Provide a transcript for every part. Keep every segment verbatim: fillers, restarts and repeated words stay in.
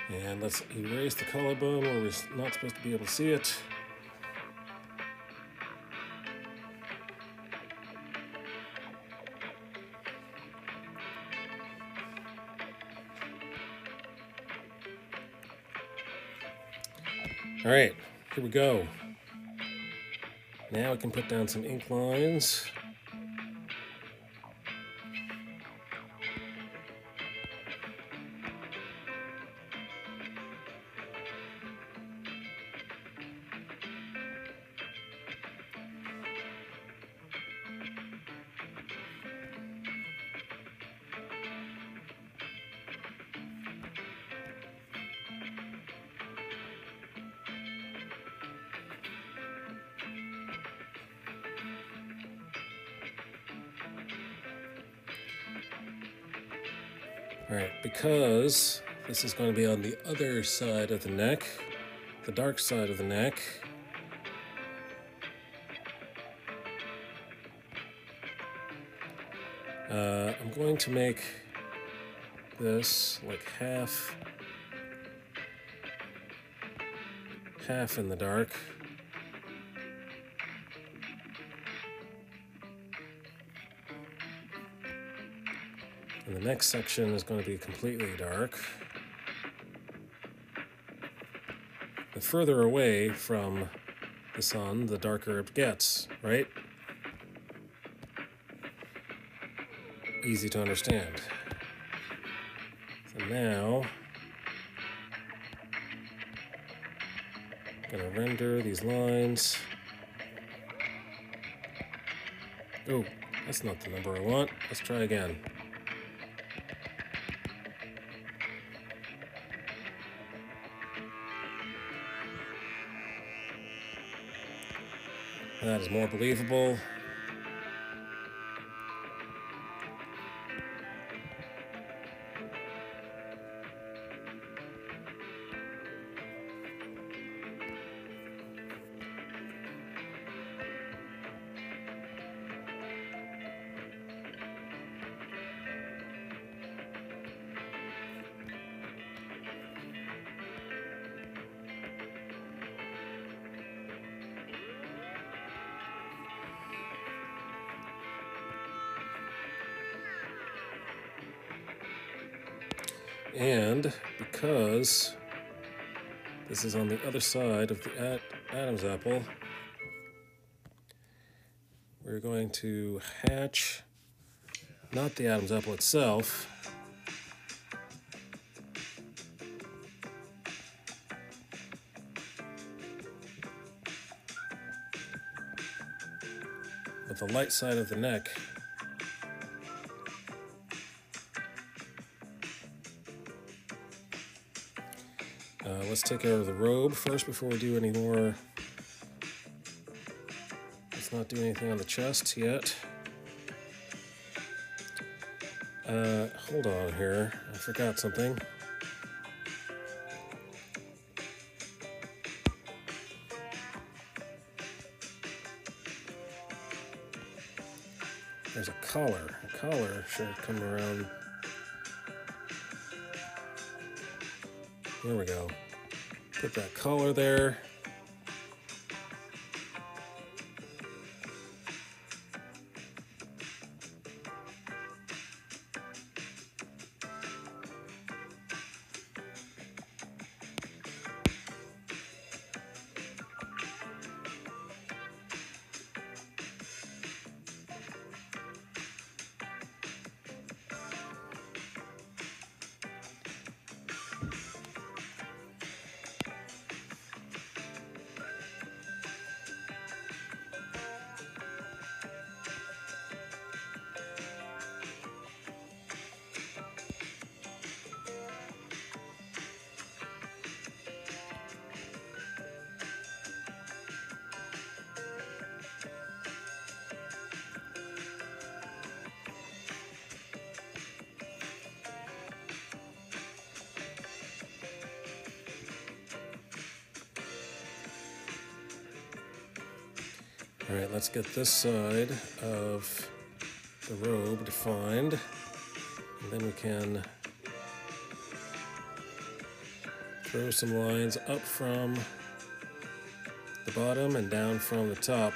And let's erase the collarbone where we're not supposed to be able to see it. All right, here we go. Now we can put down some ink lines. All right, because this is going to be on the other side of the neck, the dark side of the neck, uh, I'm going to make this like half, half in the dark. And the next section is going to be completely dark. The further away from the sun, the darker it gets, right? Easy to understand. So now, I'm going to render these lines. Oh, that's not the number I want. Let's try again. That is more believable. And because this is on the other side of the Adam's apple, we're going to hatch not the Adam's apple itself, but the light side of the neck. Uh, let's take care of the robe first before we do any more. Let's not do anything on the chest yet. Uh, hold on here, I forgot something. There's a collar. A collar should come around. There we go. Put that collar there. All right, let's get this side of the robe defined, and then we can throw some lines up from the bottom and down from the top.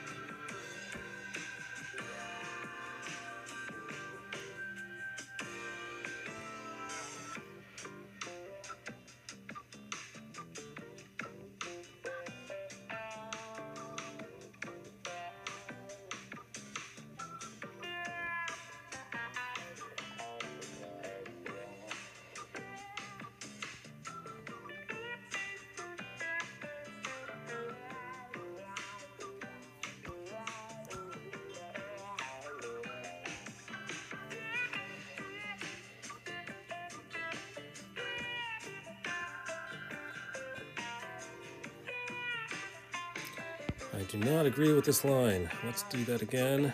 I do not agree with this line. Let's do that again.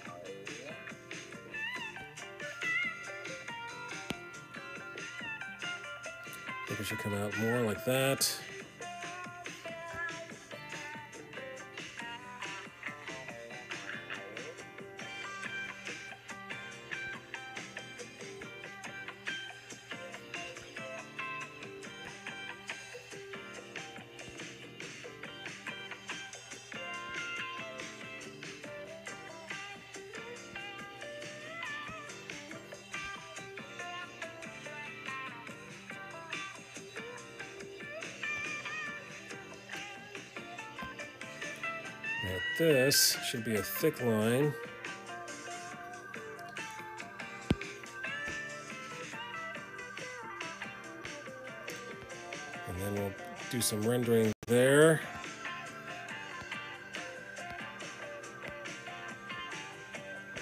I think it should come out more like that. Now this should be a thick line. And then we'll do some rendering there.